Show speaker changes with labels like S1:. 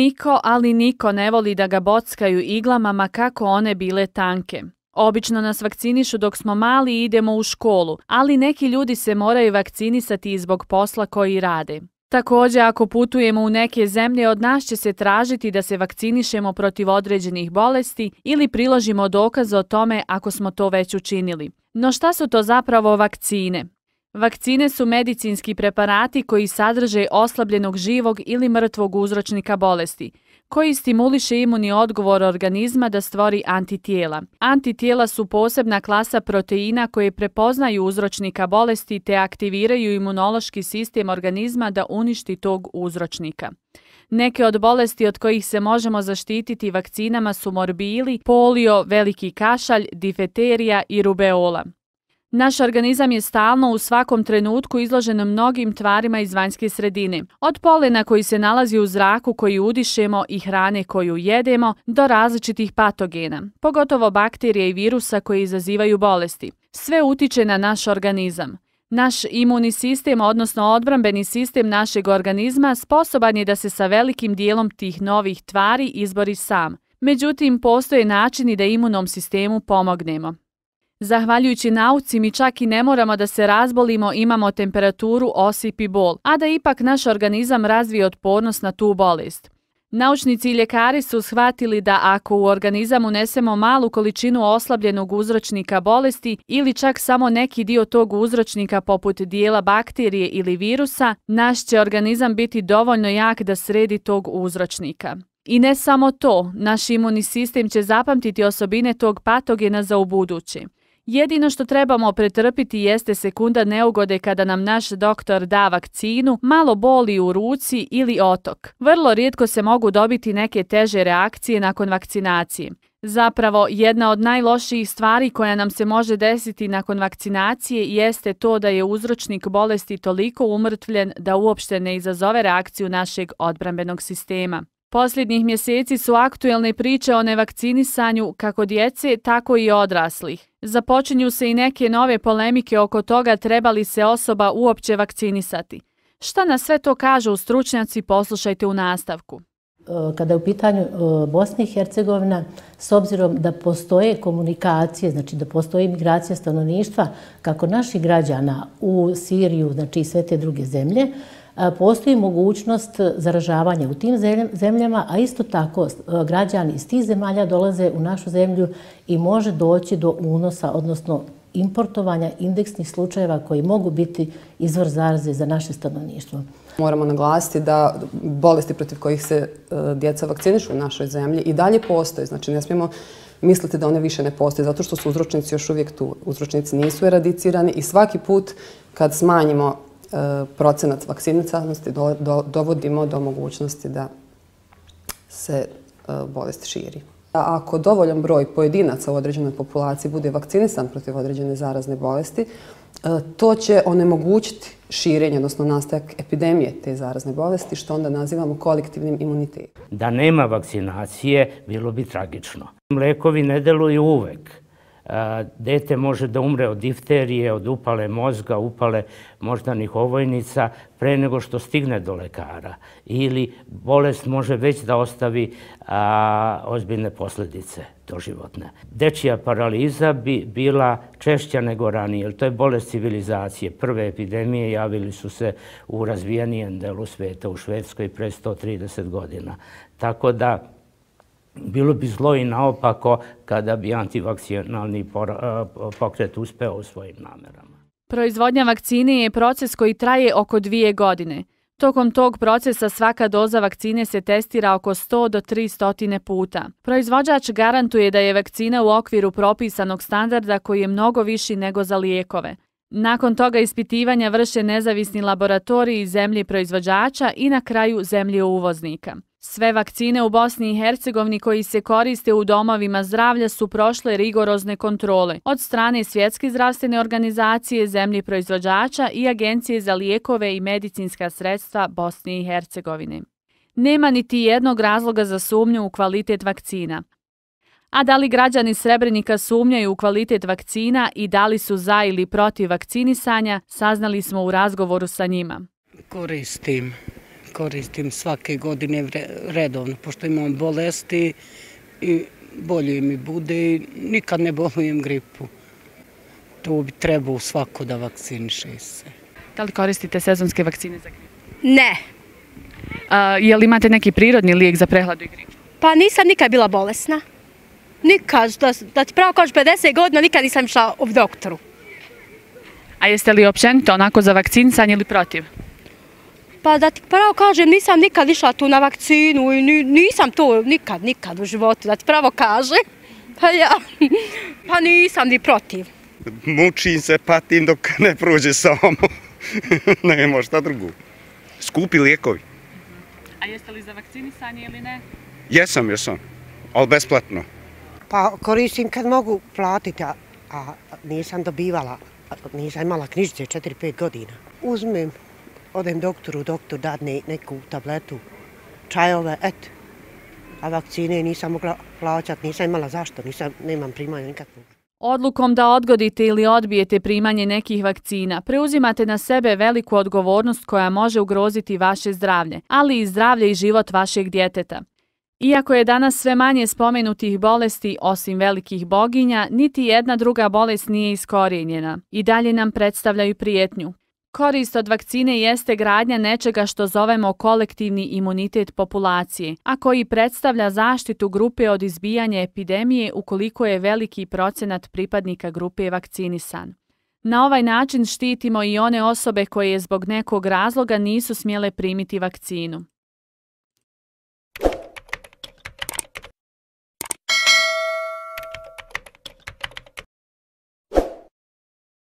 S1: Niko, ali niko ne voli da ga bockaju iglama, ma kako one bile tanke. Obično nas vakcinišu dok smo mali i idemo u školu, ali neki ljudi se moraju vakcinisati i zbog posla koji rade. Također, ako putujemo u neke zemlje, od nas će se tražiti da se vakcinišemo protiv određenih bolesti ili priložimo dokaze o tome ako smo to već učinili. No šta su to zapravo vakcine? Vakcine su medicinski preparati koji sadrže oslabljenog živog ili mrtvog uzročnika bolesti, koji stimuliše imunni odgovor organizma da stvori antitijela. Antitijela su posebna klasa proteina koje prepoznaju uzročnika bolesti te aktiviraju imunološki sistem organizma da uništi tog uzročnika. Neke od bolesti od kojih se možemo zaštititi vakcinama su morbili, polio, veliki kašalj, difterija i rubeola. Naš organizam je stalno u svakom trenutku izložen mnogim tvarima iz vanjske sredine, od polena koji se nalazi u zraku koji udišemo i hrane koju jedemo, do različitih patogena, pogotovo bakterija i virusa koji izazivaju bolesti. Sve utiče na naš organizam. Naš imunni sistem, odnosno odbrambeni sistem našeg organizma, sposoban je da se sa velikim dijelom tih novih tvari izbori sam. Međutim, postoje načini da imunom sistemu pomognemo. Zahvaljujući nauci mi čak i ne moramo da se razbolimo, imamo temperaturu, osip i bol, a da ipak naš organizam razvije otpornost na tu bolest. Naučnici i ljekari su shvatili da ako u organizam unesemo malu količinu oslabljenog uzročnika bolesti ili čak samo neki dio tog uzročnika poput dijela bakterije ili virusa, naš će organizam biti dovoljno jak da sredi tog uzročnika. I ne samo to, naš imunni sistem će zapamtiti osobine tog patogena za ubuduće. Jedino što trebamo pretrpiti jeste sekunda neugode kada nam naš doktor da vakcinu, malo boli u ruci ili otok. Vrlo rijetko se mogu dobiti neke teže reakcije nakon vakcinacije. Zapravo, jedna od najlošijih stvari koja nam se može desiti nakon vakcinacije jeste to da je uzročnik bolesti toliko umrtvljen da uopšte ne izazove reakciju našeg odbrambenog sistema. Posljednjih mjeseci su aktuelne priče o nevakcinisanju kako djece, tako i odraslih. Započinju se i neke nove polemike oko toga treba li se osoba uopće vakcinisati. Šta na sve to kažu stručnjaci, poslušajte u nastavku.
S2: Kada je u pitanju Bosna i Hercegovina, s obzirom da postoje komunikacije, znači da postoji migracija stanovništva, kako naših građana u Siriju, znači i sve te druge zemlje, postoji mogućnost zaražavanja u tim zemljama, a isto tako građani iz tih zemalja dolaze u našu zemlju i može doći do unosa, odnosno importovanja indeksnih slučajeva koji mogu biti izvor zaraze za naše stanovništvo.
S3: Moramo naglasiti da bolesti protiv kojih se djeca vakcinišu u našoj zemlji i dalje postoje. Znači ne smijemo misliti da one više ne postoje, zato što su uzročnici još uvijek tu. Uzročnici nisu eradicirani i svaki put kad smanjimo procenat vakcinisanosti dovodimo do mogućnosti da se bolest širi. Ako dovoljan broj pojedinaca u određenoj populaciji bude vakcinisan protiv određene zarazne bolesti, to će onemogućiti širenje, odnosno nastanak epidemije te zarazne bolesti, što onda nazivamo kolektivnim imunitetom.
S4: Da nema vakcinacije, bilo bi tragično. Lekovi ne deluju uvek. Dete može da umre od difterije, od upale mozga, upale moždanih ovojnica pre nego što stigne do lekara. Ili bolest može već da ostavi ozbiljne posljedice doživotne. Dečija paraliza bi bila češća nego ranije, jer to je bolest civilizacije. Prve epidemije javili su se u razvijenijem delu sveta, u Švedskoj, pre 130 godina. Tako da bilo bi zlo i naopako kada bi antivakcinalni pokret uspeo u svojim namerama.
S1: Proizvodnja vakcine je proces koji traje oko 2 godine. Tokom tog procesa svaka doza vakcine se testira oko 100 do 300 puta. Proizvođač garantuje da je vakcina u okviru propisanog standarda koji je mnogo viši nego za lijekove. Nakon toga ispitivanja vrše nezavisni laboratoriji iz zemlje proizvođača i na kraju zemlje uvoznika. Sve vakcine u Bosni i Hercegovini koji se koriste u domovima zdravlja su prošle rigorozne kontrole od strane Svjetske zdravstvene organizacije, zemlje proizvođača i Agencije za lijekove i medicinska sredstva Bosne i Hercegovine. Nema niti jednog razloga za sumnju u kvalitet vakcina. A da li građani Srebrenika sumnjaju u kvalitet vakcina i da li su za ili protiv vakcinisanja, saznali smo u razgovoru sa njima.
S5: Koristim koristim svake godine redovno, pošto imam bolesti i bolje mi bude i nikad ne bolujem gripu. To bi trebao svako da vakciniše se.
S1: Da li koristite sezonske vakcine za gripu?
S6: Ne.
S1: Je li imate neki prirodni lijek za prehladu i gripu?
S6: Pa nisam nikad bila bolesna. Nikad, da ti pravo kažem 50 godina, nikad nisam išla u doktoru.
S1: A jeste li općenito onako za vakcinisanje ili protiv?
S6: Pa da ti pravo kažem, nisam nikad išla tu na vakcinu i nisam to nikad u životu, da ti pravo kažem. Pa nisam ni protiv.
S7: Mučim se, patim dok ne prođe samo. Nema šta drugo. Skupi lijekovi.
S1: A jeste li za vakcinisanje ili ne?
S7: Jesam, ali besplatno.
S8: Pa koristim kad mogu platiti, a nisam dobivala, nisam imala knjižice 4-5 godina. Uzmem, odem doktor dadne neku tabletu, čajove, a vakcine nisam mogla plaćati, nisam imala zašto, nemam primanja nikakvog.
S1: Odlukom da odgodite ili odbijete primanje nekih vakcina, preuzimate na sebe veliku odgovornost koja može ugroziti vaše zdravlje, ali i zdravlje i život vašeg djeteta. Iako je danas sve manje spomenutih bolesti, osim velikih boginja, niti jedna druga bolest nije iskorijenjena i dalje nam predstavljaju prijetnju. Korist od vakcine jeste gradnja nečega što zovemo kolektivni imunitet populacije, a koji predstavlja zaštitu grupe od izbijanja epidemije ukoliko je veliki procenat pripadnika grupe vakcinisan. Na ovaj način štitimo i one osobe koje zbog nekog razloga nisu smjele primiti vakcinu.